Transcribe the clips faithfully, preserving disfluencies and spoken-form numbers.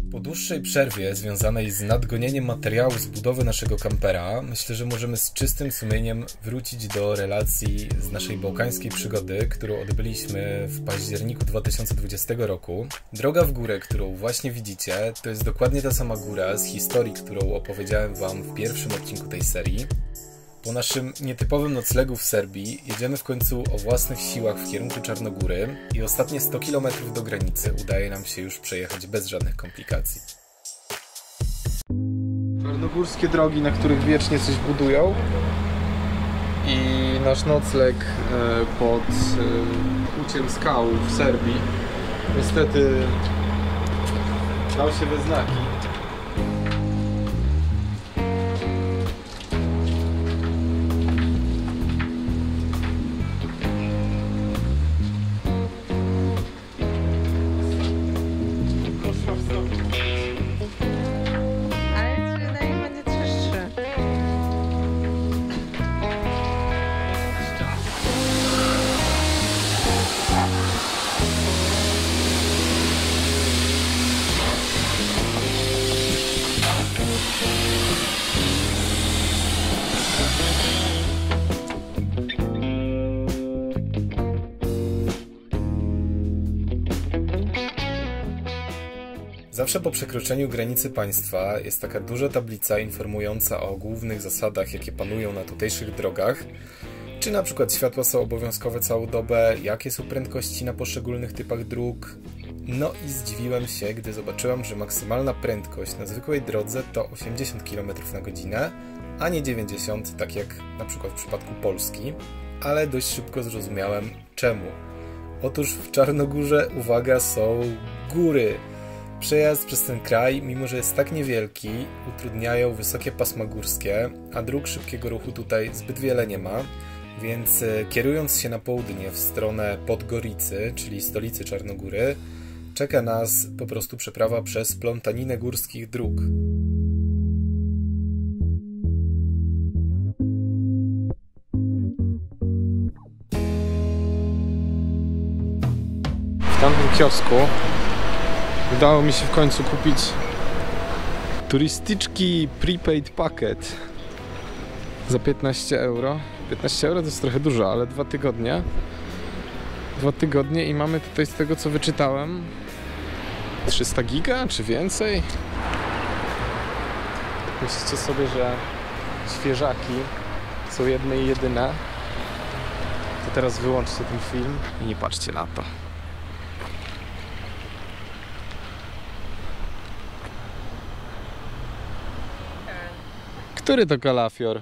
Po dłuższej przerwie związanej z nadgonieniem materiału z budowy naszego kampera, myślę, że możemy z czystym sumieniem wrócić do relacji z naszej bałkańskiej przygody, którą odbyliśmy w październiku dwa tysiące dwudziestego roku. Droga w górę, którą właśnie widzicie, to jest dokładnie ta sama góra z historii, którą opowiedziałem wam w pierwszym odcinku tej serii. Po naszym nietypowym noclegu w Serbii jedziemy w końcu o własnych siłach w kierunku Czarnogóry i ostatnie sto kilometrów do granicy udaje nam się już przejechać bez żadnych komplikacji. Czarnogórskie drogi, na których wiecznie coś budują, i nasz nocleg pod uciem skał w Serbii niestety dał się we znaki. Zawsze po przekroczeniu granicy państwa jest taka duża tablica informująca o głównych zasadach, jakie panują na tutejszych drogach. Czy na przykład światła są obowiązkowe całą dobę, jakie są prędkości na poszczególnych typach dróg. No i zdziwiłem się, gdy zobaczyłam, że maksymalna prędkość na zwykłej drodze to osiemdziesiąt kilometrów na godzinę, a nie dziewięćdziesiąt, tak jak na przykład w przypadku Polski. Ale dość szybko zrozumiałem czemu. Otóż w Czarnogórze, uwaga, są góry. Przejazd przez ten kraj, mimo że jest tak niewielki, utrudniają wysokie pasma górskie, a dróg szybkiego ruchu tutaj zbyt wiele nie ma, więc kierując się na południe w stronę Podgoricy, czyli stolicy Czarnogóry, czeka nas po prostu przeprawa przez plątaninę górskich dróg. W tamtym kiosku udało mi się w końcu kupić turystyczki prepaid pakiet za piętnaście euro. piętnaście euro to jest trochę dużo, ale dwa tygodnie. Dwa tygodnie i mamy tutaj, z tego co wyczytałem, trzysta giga czy więcej. Myślicie sobie, że świeżaki są jedne i jedyne? To teraz wyłączcie ten film i nie patrzcie na to. Który to kalafior?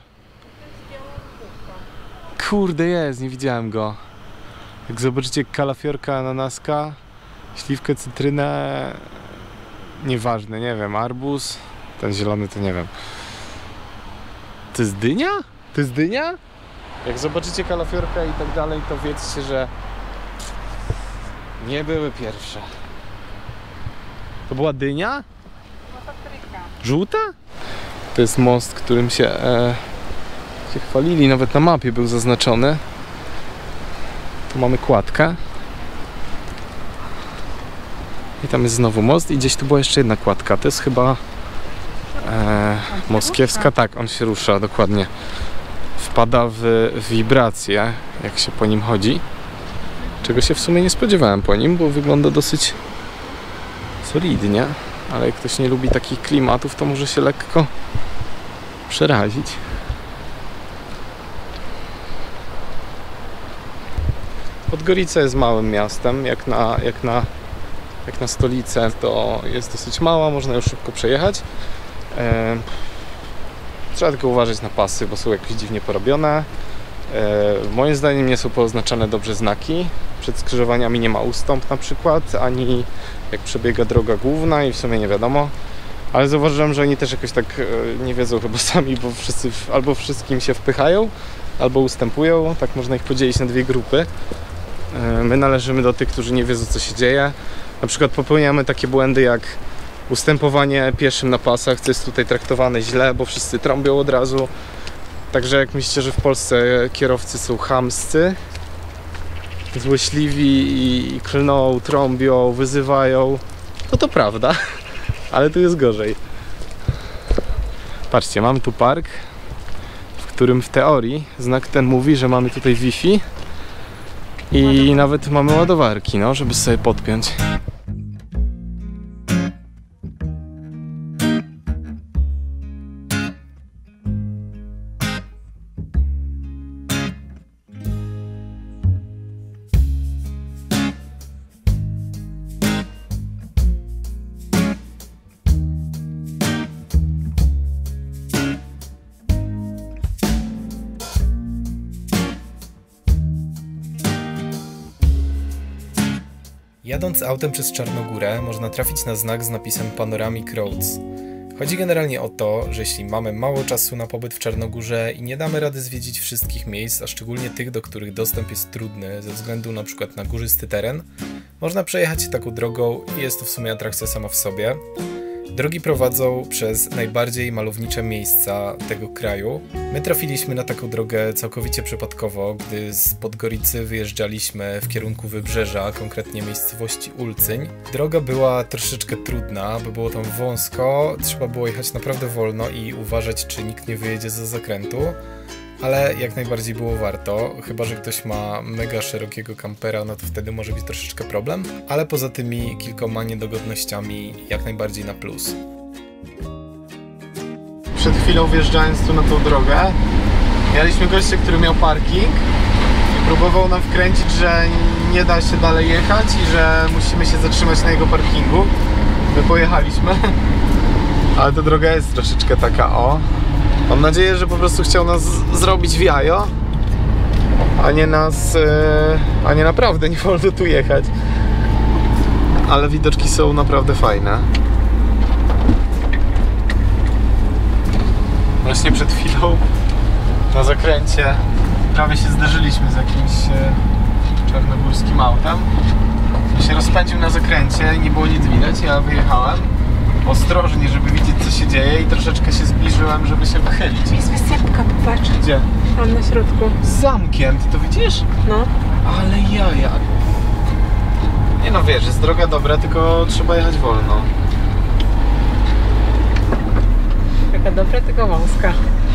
Kurde, jest, nie widziałem go. Jak zobaczycie kalafiorka, ananaska, śliwkę, cytrynę, nieważne, nie wiem, arbuz, ten zielony to nie wiem. To jest dynia? To jest dynia? Jak zobaczycie kalafiorka i tak dalej, to wiedzcie, że nie były pierwsze. To była dynia? Żółta? To jest most, którym się, e, się chwalili, nawet na mapie był zaznaczony. Tu mamy kładkę. I tam jest znowu most i gdzieś tu była jeszcze jedna kładka. To jest chyba e, moskiewska. Tak, on się rusza, dokładnie. Wpada w, w wibrację, jak się po nim chodzi. Czego się w sumie nie spodziewałem po nim, bo wygląda dosyć solidnie. Ale jak ktoś nie lubi takich klimatów, to może się lekko przerazić. Podgorica jest małym miastem, jak na, jak na, jak na stolicę to jest dosyć mała, można już szybko przejechać. E, trzeba tylko uważać na pasy, bo są jakieś dziwnie porobione. E, moim zdaniem nie są pooznaczane dobrze znaki. Przed skrzyżowaniami nie ma ustąp na przykład, ani jak przebiega droga główna i w sumie nie wiadomo. Ale zauważyłem, że oni też jakoś tak nie wiedzą chyba sami, bo wszyscy albo wszystkim się wpychają, albo ustępują. Tak można ich podzielić na dwie grupy. My należymy do tych, którzy nie wiedzą, co się dzieje. Na przykład popełniamy takie błędy jak ustępowanie pieszym na pasach, co jest tutaj traktowane źle, bo wszyscy trąbią od razu. Także jak myślicie, że w Polsce kierowcy są chamscy, złośliwi i klną, trąbią, wyzywają, to to prawda. ale tu jest gorzej. Patrzcie, mamy tu park, w którym w teorii znak ten mówi, że mamy tutaj Wi-Fi i nawet mamy ładowarki, no, żeby sobie podpiąć. Jadąc autem przez Czarnogórę można trafić na znak z napisem Panoramic Roads. Chodzi generalnie o to, że jeśli mamy mało czasu na pobyt w Czarnogórze i nie damy rady zwiedzić wszystkich miejsc, a szczególnie tych, do których dostęp jest trudny ze względu na przykład na górzysty teren, można przejechać się taką drogą i jest to w sumie atrakcja sama w sobie. Drogi prowadzą przez najbardziej malownicze miejsca tego kraju. My trafiliśmy na taką drogę całkowicie przypadkowo, gdy z Podgoricy wyjeżdżaliśmy w kierunku Wybrzeża, konkretnie miejscowości Ulcyń. Droga była troszeczkę trudna, bo było tam wąsko, trzeba było jechać naprawdę wolno i uważać, czy nikt nie wyjedzie za zakrętu. Ale jak najbardziej było warto, chyba że ktoś ma mega szerokiego kampera, no to wtedy może być troszeczkę problem, ale poza tymi kilkoma niedogodnościami jak najbardziej na plus. Przed chwilą wjeżdżając tu na tą drogę, mieliśmy gościa, który miał parking i próbował nam wkręcić, że nie da się dalej jechać i że musimy się zatrzymać na jego parkingu. My pojechaliśmy, ale ta droga jest troszeczkę taka o. Mam nadzieję, że po prostu chciał nas zrobić w jajo, a nie nas, yy, a nie naprawdę nie wolno tu jechać. Ale widoczki są naprawdę fajne. Właśnie przed chwilą na zakręcie prawie się zderzyliśmy z jakimś yy, czarnogórskim autem. On się rozpędził na zakręcie i nie było nic widać, ja wyjechałem ostrożnie, żeby widzieć, co się dzieje i troszeczkę się zbliżyłem, żeby się wychylić. Jest wysepka, popatrz. Gdzie? Tam na środku. Z zamkiem, ty to widzisz? No. Ale jaja. Nie no, wiesz, jest droga dobra, tylko trzeba jechać wolno. Taka dobra, tylko wąska.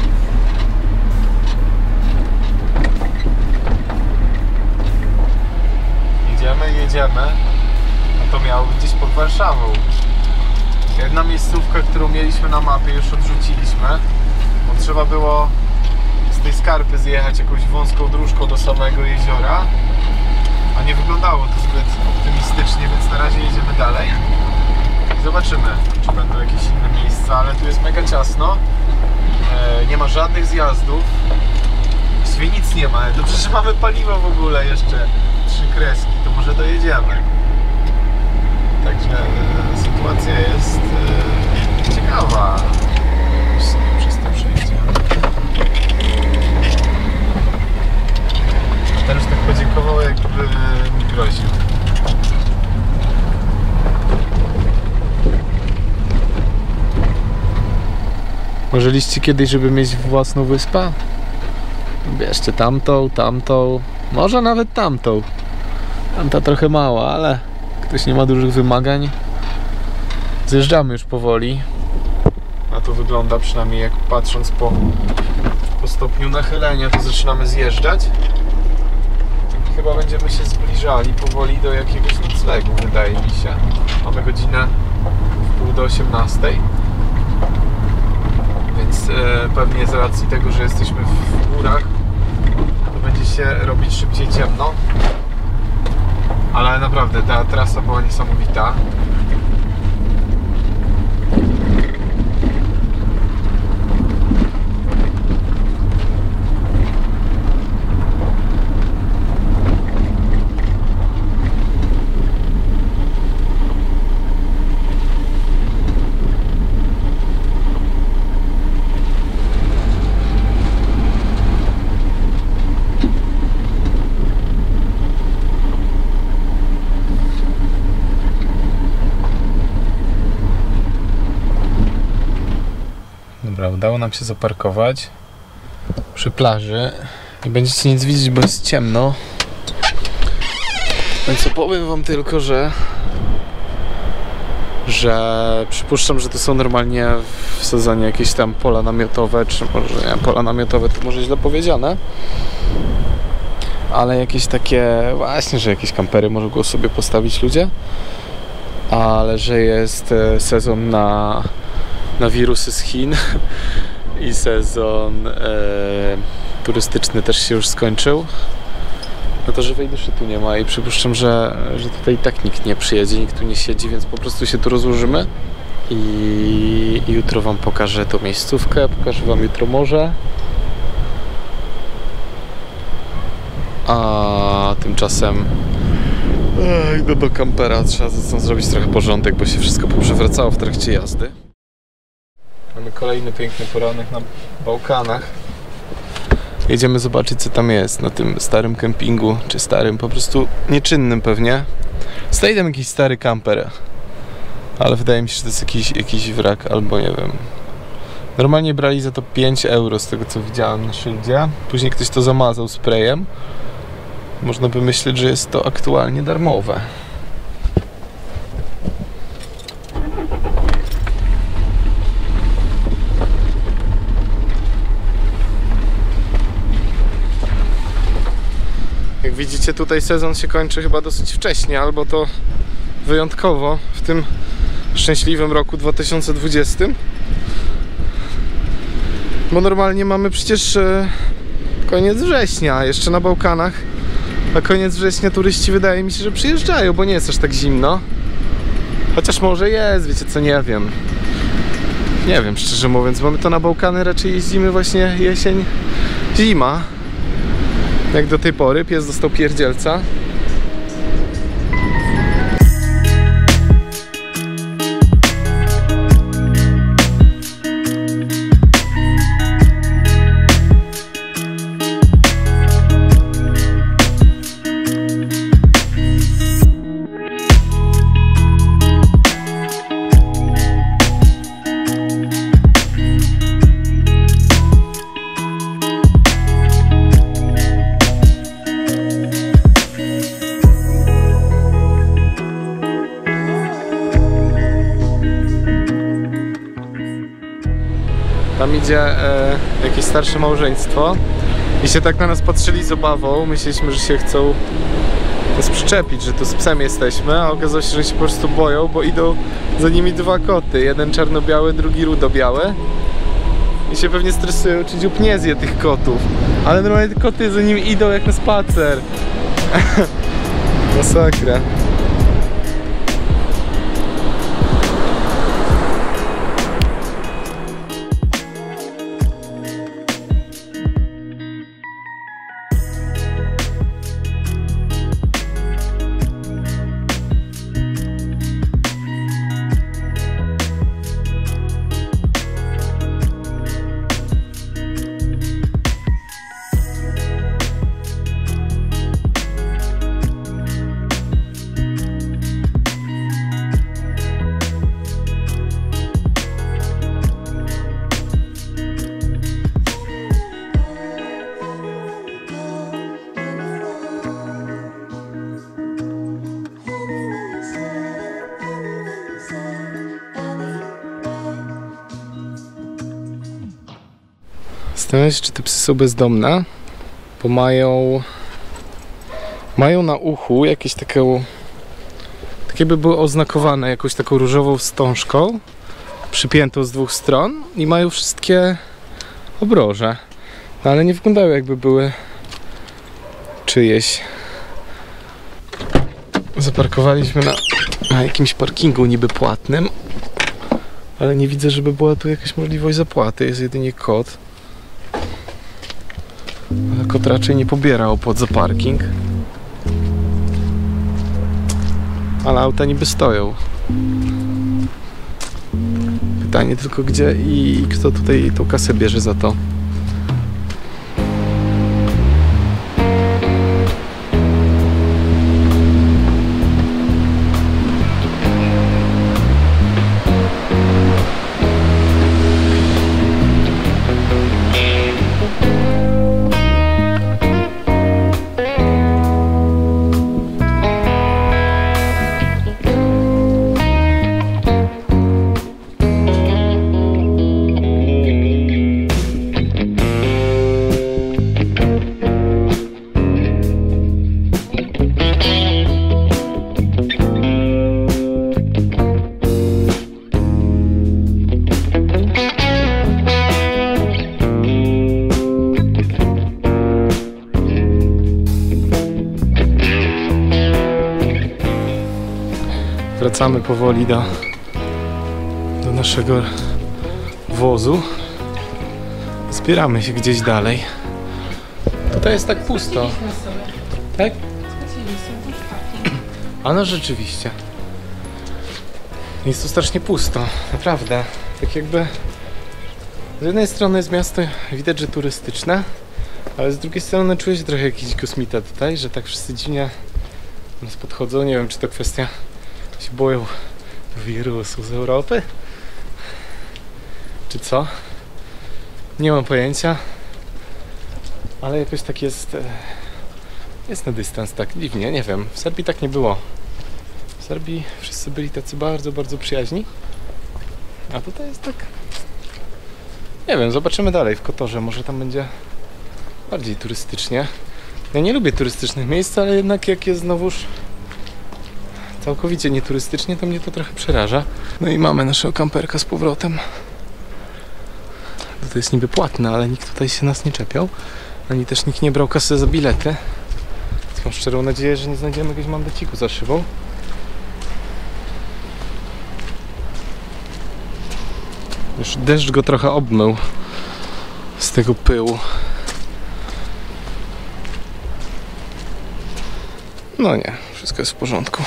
Jedziemy, jedziemy. No to miało być gdzieś pod Warszawą. Jedna miejscówka, którą mieliśmy na mapie, już odrzuciliśmy, bo trzeba było z tej skarpy zjechać jakąś wąską dróżką do samego jeziora, a nie wyglądało to zbyt optymistycznie, więc na razie jedziemy dalej. Zobaczymy, czy będą jakieś inne miejsca, ale tu jest mega ciasno, e, nie ma żadnych zjazdów, właściwie nic nie ma, dobrze, że mamy paliwo w ogóle jeszcze, trzy kreski, to może dojedziemy. Także e, sytuacja jest e, ciekawa. Przez to przejdziemy. Teraz tak podziękował, jakby mi groził. Marzyliście kiedyś, żeby mieć własną wyspę? Bierzcie tamtą, tamtą, może nawet tamtą. Tamta trochę mała, ale ktoś nie ma dużych wymagań. Zjeżdżamy już powoli. A to wygląda, przynajmniej jak patrząc po, po stopniu nachylenia, to zaczynamy zjeżdżać. Chyba będziemy się zbliżali powoli do jakiegoś noclegu, wydaje mi się. Mamy godzinę w pół do osiemnastej. Więc e, pewnie z racji tego, że jesteśmy w górach, to będzie się robić szybciej ciemno. Ale naprawdę ta trasa była niesamowita. Dobra, udało nam się zaparkować przy plaży. Nie będziecie nic widzieć, bo jest ciemno. Więc opowiem wam tylko, że że przypuszczam, że to są normalnie w sezonie jakieś tam pola namiotowe, czy może nie, pola namiotowe to może źle powiedziane, ale jakieś takie, właśnie, że jakieś kampery mogą sobie postawić ludzie, ale że jest sezon na, na wirusy z Chin i sezon e, turystyczny też się już skończył, no to żywej duszy tu nie ma i przypuszczam, że, że tutaj i tak nikt nie przyjedzie, nikt tu nie siedzi, więc po prostu się tu rozłożymy i, i jutro wam pokażę tą miejscówkę, pokażę wam jutro morze. A tymczasem ech, idę do kampera, trzeba tam zrobić trochę porządek, bo się wszystko poprzewracało w trakcie jazdy. Mamy kolejny piękny poranek na Bałkanach. Jedziemy zobaczyć, co tam jest na tym starym kempingu, czy starym, po prostu nieczynnym pewnie. Stoi tam jakiś stary kamper, ale wydaje mi się, że to jest jakiś, jakiś wrak, albo nie wiem. Normalnie brali za to pięć euro z tego, co widziałem na szyldzie. Później ktoś to zamazał sprayem. Można by myśleć, że jest to aktualnie darmowe. Jak widzicie, tutaj sezon się kończy chyba dosyć wcześnie, albo to wyjątkowo w tym szczęśliwym roku dwa tysiące dwudziestym. Bo normalnie mamy przecież e, koniec września, jeszcze na Bałkanach. Na koniec września turyści, wydaje mi się, że przyjeżdżają, bo nie jest aż tak zimno. Chociaż może jest, wiecie co, nie wiem. Nie wiem, szczerze mówiąc, bo my to na Bałkany raczej jeździmy właśnie jesień, zima. Jak do tej pory, pies dostał pierdzielca. Tam idzie e, jakieś starsze małżeństwo i się tak na nas patrzyli z obawą. Myśleliśmy, że się chcą nas przyczepić, że tu z psem jesteśmy, a okazało się, że się po prostu boją, bo idą za nimi dwa koty. Jeden czarno-biały, drugi rudo-biały. I się pewnie stresują, czy dziób nie zje tych kotów. Ale normalnie te koty za nimi idą jak na spacer. Masakra. Zastanawiam się, czy te psy są bezdomne, bo mają mają na uchu jakieś takie, takie by były oznakowane jakąś taką różową wstążką przypiętą z dwóch stron i mają wszystkie obroże, no ale nie wyglądają, jakby były czyjeś. Zaparkowaliśmy na, na jakimś parkingu niby płatnym, ale nie widzę, żeby była tu jakaś możliwość zapłaty, jest jedynie kod. Ale kot raczej nie pobiera opłat za parking. Ale auta niby stoją. Pytanie tylko gdzie i kto tutaj tą kasę bierze za to. Wracamy powoli do, do naszego wozu. Zbieramy się gdzieś dalej. Tutaj jest tak pusto. Tak? A no rzeczywiście. Jest tu strasznie pusto, naprawdę. Tak jakby z jednej strony jest miasto, widać, że turystyczne, ale z drugiej strony czuję się trochę jakiś kosmita tutaj, że tak wszyscy dziwnie nas podchodzą. Nie wiem, czy to kwestia, się boją wirusu z Europy, czy co? Nie mam pojęcia, ale jakoś tak jest, jest na dystans, tak dziwnie, nie wiem. W Serbii tak nie było. W Serbii wszyscy byli tacy bardzo, bardzo przyjaźni, a tutaj jest tak, nie wiem, zobaczymy dalej w Kotorze, może tam będzie bardziej turystycznie. Ja nie lubię turystycznych miejsc, ale jednak jak jest znowuż całkowicie nieturystycznie, to mnie to trochę przeraża. No i mamy naszego kamperka z powrotem. To jest niby płatne, ale nikt tutaj się nas nie czepiał, ani też nikt nie brał kasy za bilety. Więc mam szczerą nadzieję, że nie znajdziemy jakiegoś mandeciku za szybą. Już deszcz go trochę obmył z tego pyłu. No nie, wszystko jest w porządku.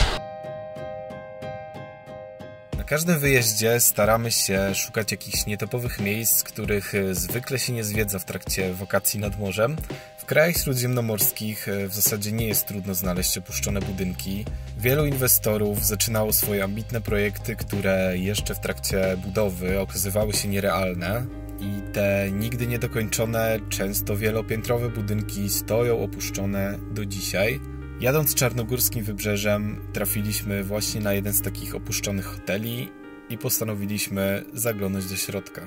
Na każdym wyjeździe staramy się szukać jakichś nietypowych miejsc, których zwykle się nie zwiedza w trakcie wakacji nad morzem. W krajach śródziemnomorskich w zasadzie nie jest trudno znaleźć opuszczone budynki. Wielu inwestorów zaczynało swoje ambitne projekty, które jeszcze w trakcie budowy okazywały się nierealne. I te nigdy niedokończone, często wielopiętrowe budynki stoją opuszczone do dzisiaj. Jadąc czarnogórskim wybrzeżem trafiliśmy właśnie na jeden z takich opuszczonych hoteli i postanowiliśmy zaglądać do środka.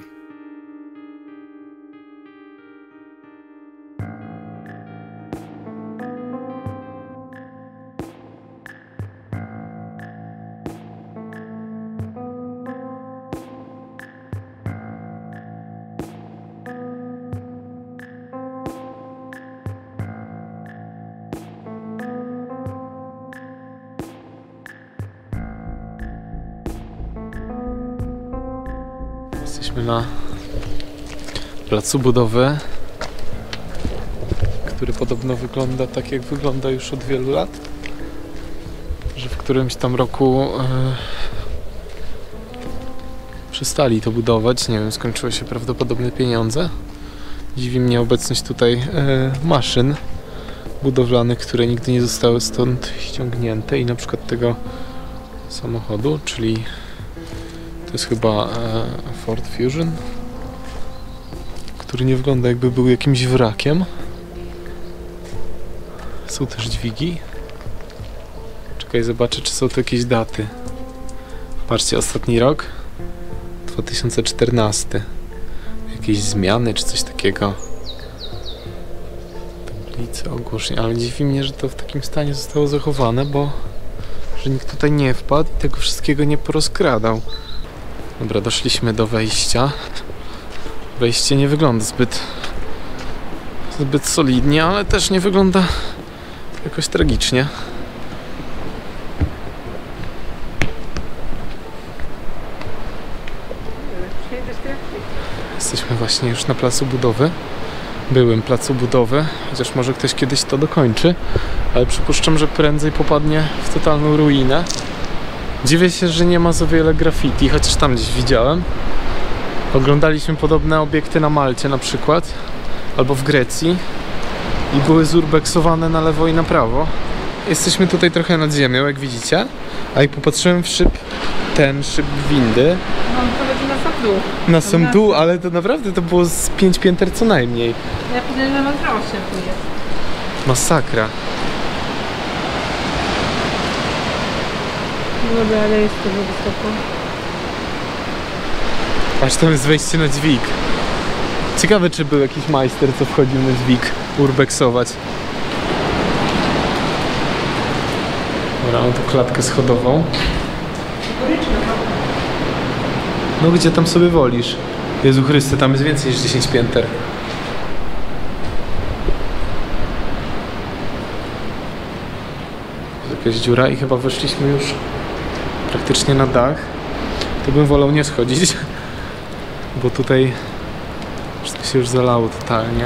Jesteśmy na placu budowy, który podobno wygląda tak, jak wygląda już od wielu lat. Że w którymś tam roku e, przestali to budować. Nie wiem, skończyły się prawdopodobnie pieniądze. Dziwi mnie obecność tutaj e, maszyn budowlanych, które nigdy nie zostały stąd ściągnięte, i na przykład tego samochodu, czyli to jest chyba e, Ford Fusion, który nie wygląda, jakby był jakimś wrakiem. Są też dźwigi. Czekaj, zobaczę, czy są tu jakieś daty. Patrzcie, ostatni rok dwa tysiące czternasty. Jakieś zmiany czy coś takiego. Tablice, ogłoszenia, ale dziwi mnie, że to w takim stanie zostało zachowane, bo że nikt tutaj nie wpadł i tego wszystkiego nie porozkradał. Dobra, doszliśmy do wejścia. Wejście nie wygląda zbyt zbyt solidnie, ale też nie wygląda jakoś tragicznie. Jesteśmy właśnie już na placu budowy. Byłym placu budowy, chociaż może ktoś kiedyś to dokończy, ale przypuszczam, że prędzej popadnie w totalną ruinę. Dziwię się, że nie ma za wiele graffiti, chociaż tam gdzieś widziałem. Oglądaliśmy podobne obiekty na Malcie na przykład, albo w Grecji, i były zurbeksowane na lewo i na prawo. Jesteśmy tutaj trochę nad ziemią, jak widzicie, a jak popatrzyłem w szyb, ten szyb windy, no, to na sam dół. Na sam dół, ale to naprawdę to było z pięć pięter co najmniej. Ja podejrzewam, że na osiem tu jest. Masakra. Dobra, ale jest to wysoko. Aż tam jest wejście na dźwig. Ciekawe, czy był jakiś majster, co wchodził na dźwig urbeksować. Dobra, mam tu klatkę schodową. No gdzie tam sobie wolisz? Jezu Chryste, tam jest więcej niż dziesięć pięter. Jest jakaś dziura i chyba weszliśmy już faktycznie na dach, to bym wolał nie schodzić, bo tutaj wszystko się już zalało totalnie.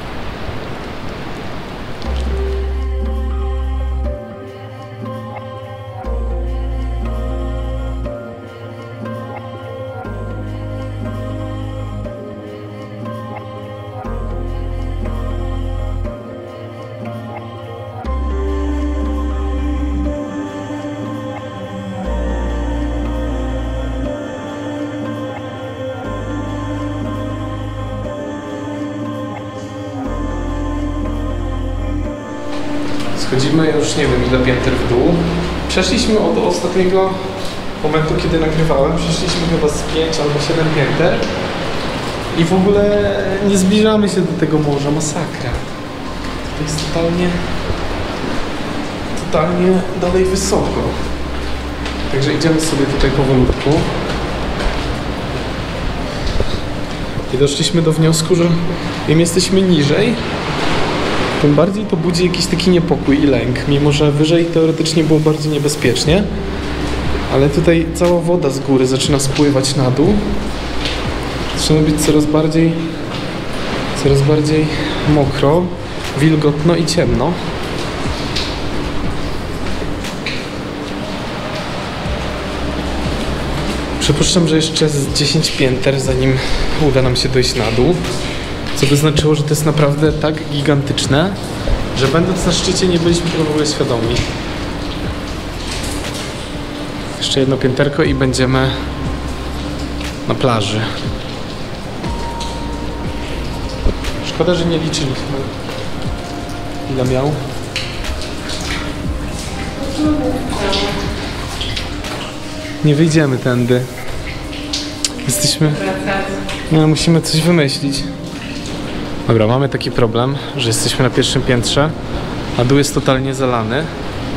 Schodzimy już nie wiem ile pięter w dół. Przeszliśmy od ostatniego momentu, kiedy nagrywałem, przeszliśmy chyba z pięć albo siedem pięter i w ogóle nie zbliżamy się do tego morza, masakra. To jest totalnie, totalnie dalej wysoko. Także idziemy sobie tutaj powolutku. I doszliśmy do wniosku, że im jesteśmy niżej, tym bardziej to budzi jakiś taki niepokój i lęk, mimo że wyżej teoretycznie było bardziej niebezpiecznie, ale tutaj cała woda z góry zaczyna spływać na dół. Zaczyna być coraz bardziej, coraz bardziej mokro, wilgotno i ciemno. Przypuszczam, że jeszcze z dziesięć pięter, zanim uda nam się dojść na dół. Co by znaczyło, że to jest naprawdę tak gigantyczne, że będąc na szczycie nie byliśmy tego w ogóle świadomi. Jeszcze jedno pięterko i będziemy na plaży. Szkoda, że nie liczyliśmy, ile miał. Nie wyjdziemy tędy. Jesteśmy... No, musimy coś wymyślić. Dobra, mamy taki problem, że jesteśmy na pierwszym piętrze, a dół jest totalnie zalany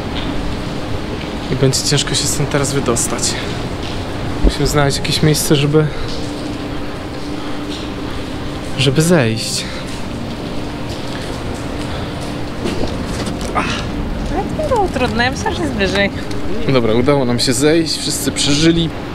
i będzie ciężko się stąd teraz wydostać. Musimy znaleźć jakieś miejsce, żeby żeby zejść. Ale to było trudne, ja myślałam, że jest wyżej. Dobra, udało nam się zejść, wszyscy przeżyli.